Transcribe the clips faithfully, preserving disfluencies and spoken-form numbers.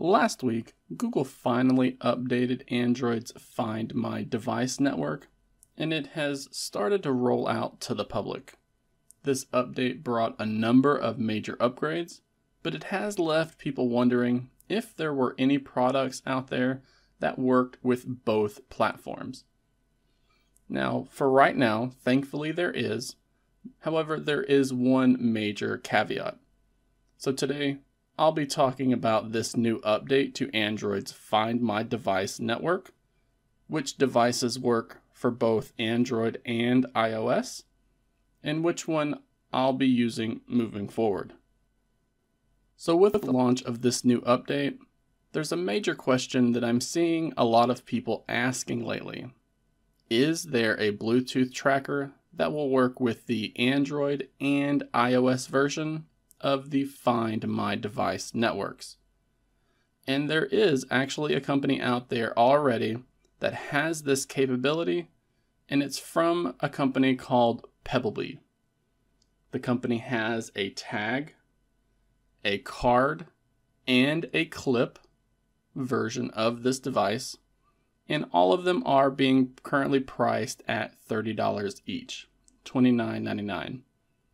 Last week, Google finally updated Android's Find My Device network, and it has started to roll out to the public. This update brought a number of major upgrades, but it has left people wondering if there were any products out there that worked with both platforms. Now, for right now, thankfully there is. However, there is one major caveat. So today, I'll be talking about this new update to Android's Find My Device network, which devices work for both Android and iOS, and which one I'll be using moving forward. So with the launch of this new update, there's a major question that I'm seeing a lot of people asking lately. Is there a Bluetooth tracker that will work with the Android and iOS version of the Find My Device networks? And there is actually a company out there already that has this capability, and it's from a company called Pebblebee. The company has a tag, a card, and a clip version of this device, and all of them are being currently priced at thirty dollars each, twenty-nine ninety-nine.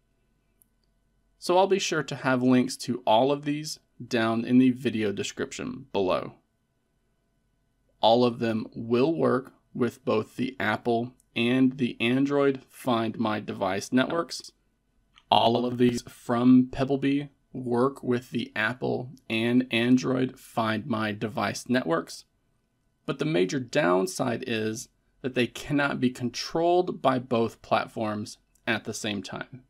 So I'll be sure to have links to all of these down in the video description below. All of them will work with both the Apple and the Android Find My Device networks. All of these from Pebblebee work with the Apple and Android Find My Device networks, but the major downside is that they cannot be controlled by both platforms at the same time.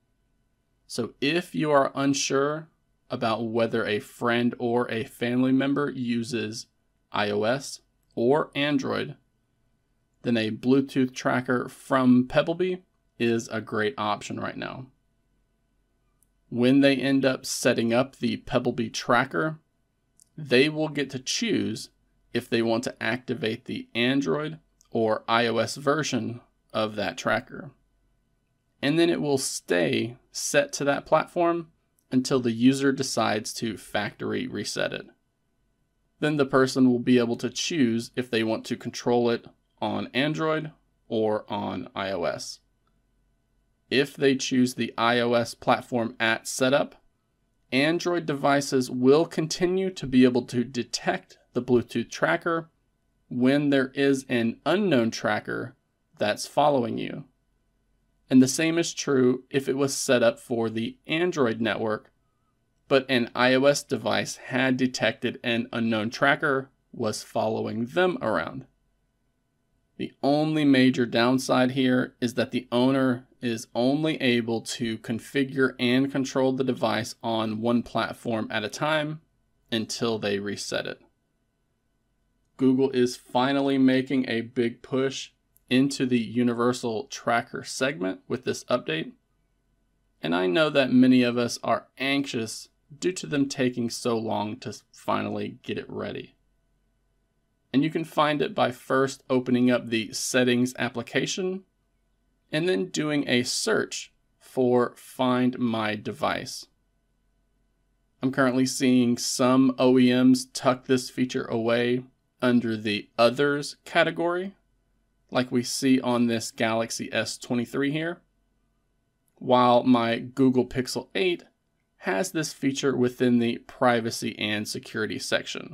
So if you are unsure about whether a friend or a family member uses iOS or Android, then a Bluetooth tracker from Pebblebee is a great option right now. When they end up setting up the Pebblebee tracker, they will get to choose if they want to activate the Android or iOS version of that tracker. And then it will stay set to that platform until the user decides to factory reset it. Then the person will be able to choose if they want to control it on Android or on iOS. If they choose the iOS platform at setup, Android devices will continue to be able to detect the Bluetooth tracker when there is an unknown tracker that's following you. And the same is true if it was set up for the Android network, but an iOS device had detected an unknown tracker was following them around. The only major downside here is that the owner is only able to configure and control the device on one platform at a time until they reset it. Google is finally making a big push into the universal tracker segment with this update, and I know that many of us are anxious due to them taking so long to finally get it ready. And you can find it by first opening up the Settings application and then doing a search for Find My Device. I'm currently seeing some O E Ms tuck this feature away under the Others category, like we see on this Galaxy S twenty-three here, while my Google Pixel eight has this feature within the Privacy and Security section.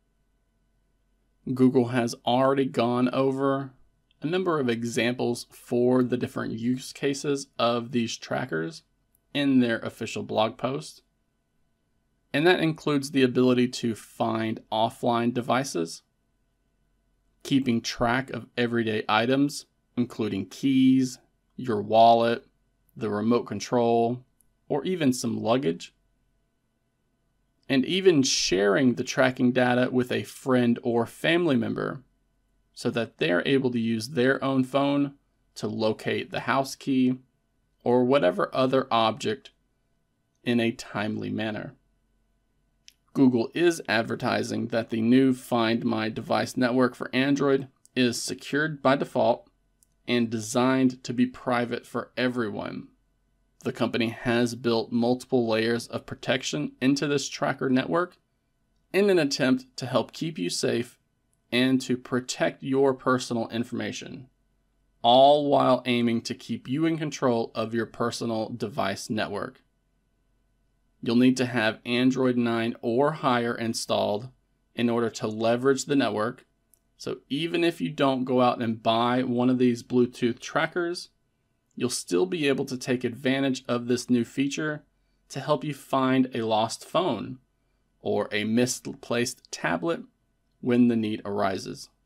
Google has already gone over a number of examples for the different use cases of these trackers in their official blog post, and that includes the ability to find offline devices, keeping track of everyday items, including keys, your wallet, the remote control, or even some luggage, and even sharing the tracking data with a friend or family member so that they're able to use their own phone to locate the house key or whatever other object in a timely manner. Google is advertising that the new Find My Device network for Android is secured by default and designed to be private for everyone. The company has built multiple layers of protection into this tracker network, in an attempt to help keep you safe and to protect your personal information, all while aiming to keep you in control of your personal device network. You'll need to have Android nine or higher installed in order to leverage the network. So even if you don't go out and buy one of these Bluetooth trackers, you'll still be able to take advantage of this new feature to help you find a lost phone or a misplaced tablet when the need arises.